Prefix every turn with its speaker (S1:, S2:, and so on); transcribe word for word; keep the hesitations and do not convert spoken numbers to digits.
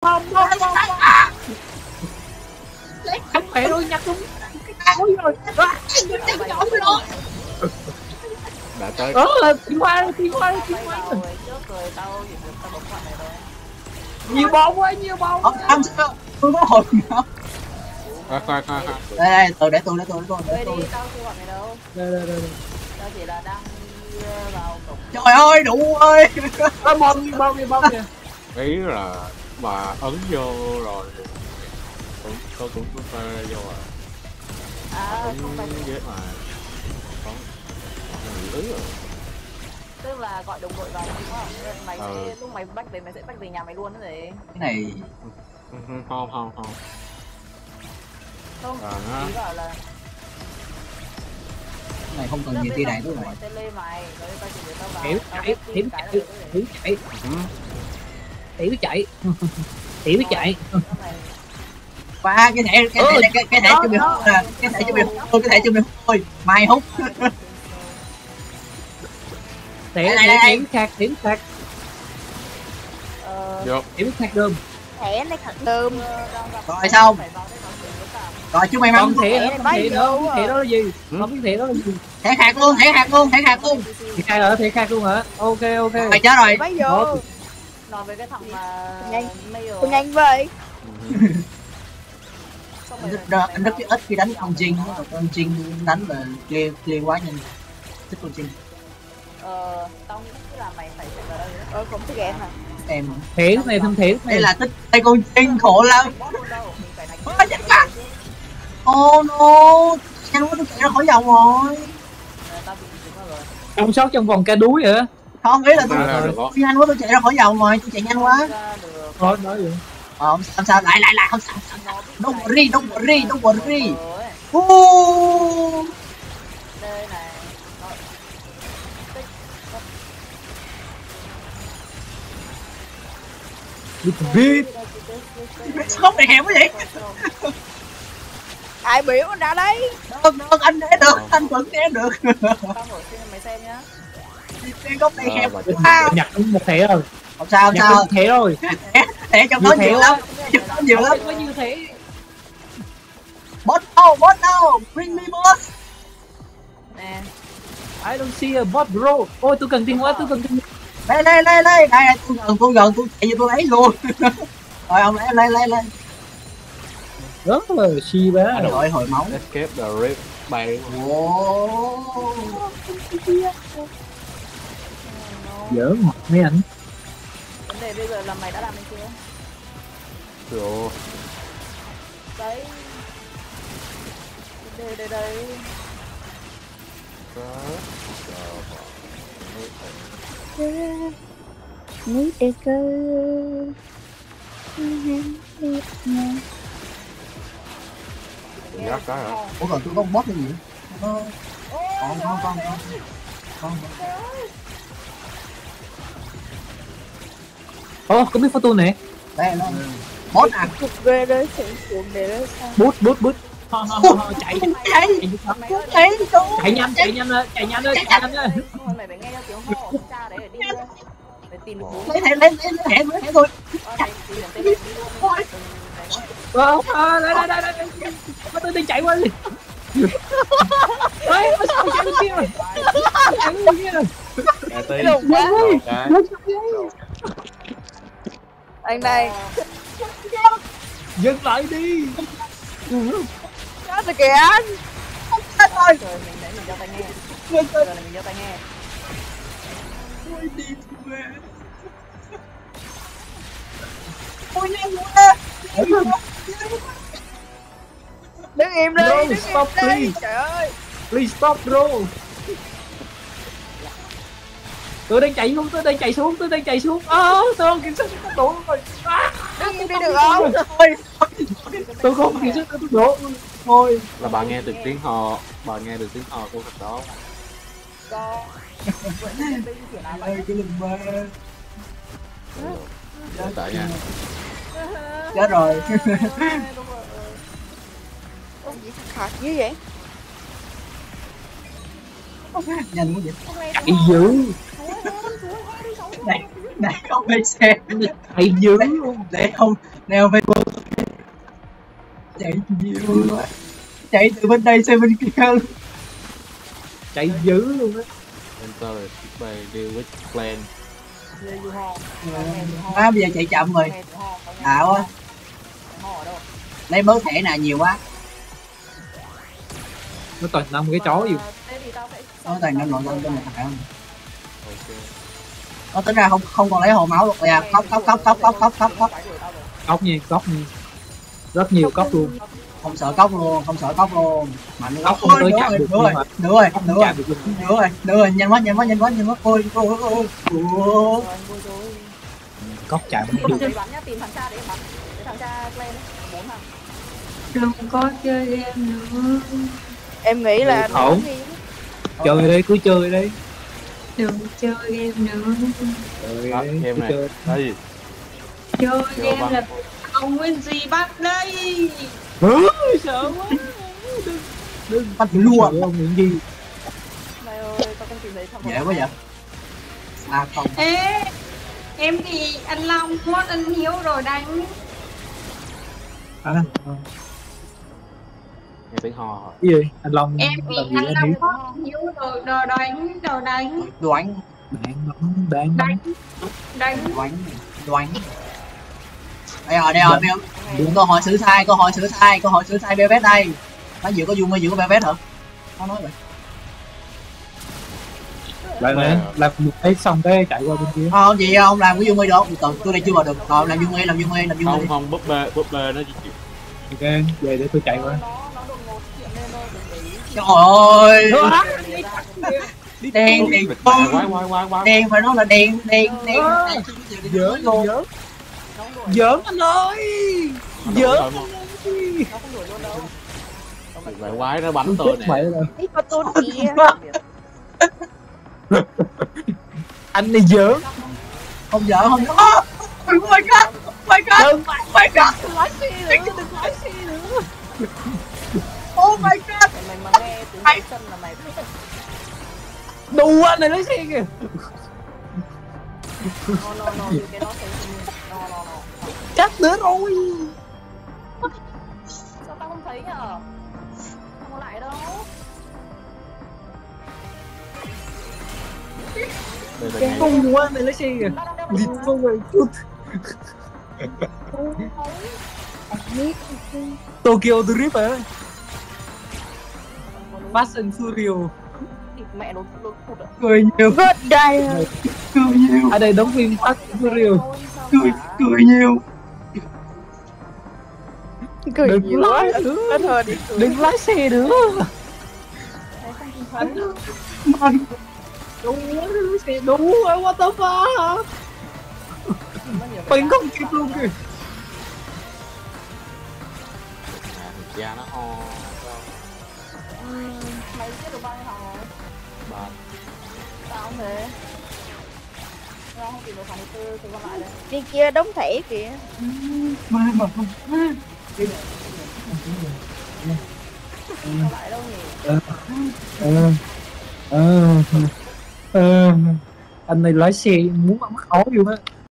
S1: bom bom bom lấy không khỏe luôn nhặt luôn ôi rồi
S2: đã tới
S1: ờ tiến qua tiến qua tiến qua nhiều bom quá nhiều bom
S3: không sao tôi có hồn không
S2: khoan khoan khoan
S3: đây đây tôi để tôi để tôi để tôi để tôi
S4: tao chưa gọi mày đâu.
S1: đây đây đây
S4: Tao chỉ là đang đi vào cổng.
S3: trời ơi đủ ơi
S1: có bom đi bom đi bom kìa
S2: ý là bà ấn vô rồi cũng tôi cũng có vô à
S4: À
S2: ấn
S4: không phải
S2: ghế mà có lý rồi
S4: tức là gọi đồng đội vào đúng không? Mày
S2: ừ.
S4: sẽ lúc mày bắt về mày sẽ bắt về nhà mày luôn đó gì?
S3: cái này
S2: không không không
S4: Không,
S2: à,
S4: ý bảo là
S3: cái này không cần nhiều tia đạn đúng rồi
S4: tele mày, rồi tao chỉ để tao vào.
S1: tiểu chạy tiểu chạy tiểu chạy
S2: ừ.
S1: tiểu chạy tiểu chạy
S3: và cái thẻ cái thẻ cái cái thẻ cho mình hút nè cái thẻ cho mình hút thôi cái thẻ cho mình hút thôi mày hút
S1: tiểu tiểu sạc tiểu sạc
S2: vô
S1: tiểu sạc đơm
S4: Thẻ này thật đơm.
S3: rồi xong rồi chú mày
S1: không
S3: mong
S1: thể không thể đó không thể đó là gì không biết thể đó là gì
S3: thẻ hạt luôn thẻ hạt luôn thẻ hạt luôn
S1: thì khai ở thể khác luôn hả ok ok
S3: mày chết rồi
S4: Bây giờ nói về cái thằng mà nhanh
S5: tôi nhanh vậy
S3: anh rất anh rất ít khi đánh con Jin con Jin đánh là clear clear quá nhanh thích con Jin
S4: ờ tao nghĩ là mày phải chạy vào đây đó.
S5: ờ cũng thích em hả
S3: em
S1: thể này thâm thể
S3: đây là tích đây con Jin khổ lắm ôi chết quá oh no nhanh quá tôi chạy ra khỏi vòng rồi
S1: sống sót trong vòng ca đuối hả
S3: không ý là tôi tôi nhanh quá tôi chạy ra khỏi vòng rồi tôi chạy nhanh quá
S1: thôi nói vậy
S3: ờ không sao sao lại lại lại không sao don't worry don't worry don't worry
S4: đây này
S1: biết
S3: không này hẻo quá vậy
S5: ai biểu anh ra đấy
S3: được được anh né được anh vẫn né được
S4: tao mở xin mày xem nhá.
S3: cái góc này hẹp quá
S1: nhặt một thẻ rồi
S3: không sao không
S1: nhặt
S3: sao
S1: một thẻ rồi
S3: thẻ trong đó nhiều lắm trong đó nhiều lắm
S1: có nhiều thẻ
S3: boss đâu boss đâu bring me boss
S4: Nè
S1: I don't see a bot bro ôi tôi cần tiền quá tôi cần tiền
S3: đây đây đây đây đây tôi gần tôi gần tôi chạy vô tôi lấy luôn rồi ông lấy lấy lấy lấy
S1: rất là chi bá
S3: rồi hồi máu
S2: escape the rip bay
S3: wow
S1: dở mặt mấy anh
S4: vấn đề bây giờ là mày đã làm được chưa?
S2: rồi
S4: Đấy đây đây đây
S5: núi đề cơ
S2: giác cái hả
S3: ủa còn tôi có boss cái gì con con con con con
S1: ồ có biết photo này
S3: đây nó boss à
S5: thuộc về đây sẽ xuống để đó sao
S1: bút bút bút chạy
S3: chạy chạy
S1: chạy nhanh chạy nhanh lên chạy nhanh lên chạy nhanh lên
S4: thôi mày phải nghe theo tiếng hô của cha đấy để đi thôi để tìm được bố.
S3: lấy thẻ lấy lấy thẻ lấy thẻ thôi
S4: Ờ, mày tìm được tên đi luôn.
S1: ờ đây đây đây đây có tôi đi chạy qua đi đấy sao chạy bên kia rồi chạy bên kia rồi
S2: à, tí
S5: Đúng quá.
S2: cái
S5: anh này
S1: dừng lại đi
S5: chết rồi kìa anh
S3: chết rồi
S4: Rồi mình để mình cho tay nghe. Giờ là mình cho tay nghe.
S3: ôi đi về ôi nhanh quá
S5: đứng im đi
S1: No,
S5: đứng
S1: stop,
S5: im đi
S1: please.
S5: trời ơi
S1: please stop bro tôi đang chạy xuống tôi đang chạy xuống tôi đang chạy xuống ơ tôi không kiểm soát tốc độ rồi
S5: đứng im đi được không
S3: ôi
S1: tôi không kiểm soát tốc độ thôi
S2: là bà nghe được tiếng hò bà nghe được tiếng hò của thật đó
S4: Có.
S3: ơi cái lưng mơ
S2: chết tại nha
S3: chết rồi
S5: Ôi, gì khạc như vậy
S3: nhanh quá vậy
S1: chạy dữ
S3: Để để không phải xe.
S1: Hay dữ luôn.
S3: Để không đeo phải chạy nhiều quá. Chạy từ bên đây sang bên kia.
S1: Chạy dữ luôn á.
S2: Enter the bay deal with plan.
S3: Má bây giờ chạy chậm rồi. Ảo á. Lấy bớt thẻ nào nhiều quá.
S1: Nó toàn năm cái chó gì.
S3: Nó toàn năm nội tâm cho mình phải không? Nó tính ra không không còn lấy hồ máu được à. Cóc cóc cóc cóc cóc cóc cóc cóc.
S1: Cóc nhiên, cóc nhiên. Rất nhiều cóc luôn.
S3: Không sợ cóc luôn, không sợ cóc luôn. Mạnh
S1: Cóc không tới chạm được.
S3: Nữa rồi, nữa rồi, nữa rồi,
S1: chạm được luôn.
S3: nữa rồi, nữa rồi, nhanh quá, nhanh quá, nhanh quá, nhanh quá. Ôi ôi ôi. Ôi.
S1: Cóc chạm không được.
S4: Tìm thằng cha để bắn. Để thằng cha lên bốn thằng.
S6: Đừng có chơi game nữa.
S5: Em nghĩ là
S1: Ổn. Chơi đi, cứ chơi đi.
S6: Đừng chơi game nữa.
S1: Chơi
S2: Đó,
S1: đi,
S2: game
S1: cứ
S2: này.
S1: chơi.
S2: Đó gì?
S6: Chơi
S2: Chưa
S6: game
S2: bắn.
S6: là ông nguyên gì bắt đây.
S1: Ừ, sợ quá. Đừng, đừng.
S3: Bắt lùa.
S1: Sợ ông những gì.
S4: Mày ơi, tao không tìm thấy thằng
S3: Dễ quá vậy. À không.
S6: Ê, em thì anh Long mod anh Hiếu rồi đánh.
S1: À,
S2: Nghe tiếng hò.
S1: cái gì? Anh Long
S6: Em thì
S1: làm gì
S6: anh
S1: anh
S6: Long
S1: Hiếu?
S6: mod anh Hiếu rồi đồ đánh, đồ đánh,
S3: Đoán,
S1: Đáng bắn, đáng bắn.
S6: đánh, đánh.
S3: đoán, đoán. Đây rồi, đây rồi, Beo. Câu hỏi xử sai, câu hỏi xử sai, câu hỏi xử sai Belvet đây. Nó dự có Dung hay dự có Belvet hả? Nó nói vậy.
S1: Lại nè, làm một cái xong cái chạy qua bên kia.
S3: Không gì không làm của Dung được. Từ tôi đây chưa vào được. Rồi làm Dung đi, làm Dung đi, làm Dung
S2: Không
S3: đi.
S2: không búp bê búp bê nó chỉ chịu.
S1: Ok, về để tôi chạy qua.
S4: nó nó đột ngột chuyện lên thôi, đừng để ý.
S3: Trời ơi. Đen đen
S2: Quái quái quái quái.
S3: đen phải nói là đen đen đen.
S1: Giỡn luôn. Giỡn. Giỡn anh ơi. Giỡn.
S4: Nó không đuổi luôn đâu.
S2: Quái quái nó bắn tôi
S1: Chết
S2: nè.
S1: mẹ rồi.
S5: Ý có tôn kia.
S1: Anh này giỡn.
S3: Không giỡn không giỡn. Oh my god. Oh my god.
S1: Đừng
S3: Oh my god.
S1: lái xe nữa, đừng lái xe nữa.
S3: Oh my god.
S4: Mày mà nghe tiếng tay chân là mày biết.
S1: Đù anh này lái xe kìa.
S4: No no no, you cannot say to me. No no no.
S1: Chắc nữa rồi.
S4: Sao tao không thấy nhở? Không có lại đâu.
S2: Đây là
S1: Cái
S2: ngày.
S1: cung quá này lái xe kìa.
S4: Tao đang đeo
S1: Đi
S4: vào
S1: không rồi. chút. Tokyo Drift à. Fast and Furious.
S4: thịt mẹ nó nó cụt ạ.
S3: Cười nhiều,
S5: Vớt đây.
S3: cười nhiều,
S1: Ở đây đóng phim Fast and Furious.
S3: cười cười nhiều.
S5: Cười
S1: Đừng
S5: nhiều quá.
S1: lái nữa.
S5: Có thời đi cười.
S1: Đừng lái xe nữa.
S3: Anh
S1: Đủ lái xe đủ rồi, what the fuck. Mình không kịp luôn kìa.
S2: À, cha nó ho.
S4: Mày biết được bao nhiêu thằng rồi?
S2: Ba.
S4: Tao không thế. Tao không tìm được thằng thứ tư, thì còn lại đây.
S5: Đi kia đóng thẻ kìa.
S3: mà mà
S4: Còn lại đâu nhỉ?
S1: Ờ, ờ, ờ, anh này lái xe muốn bắn máu luôn á.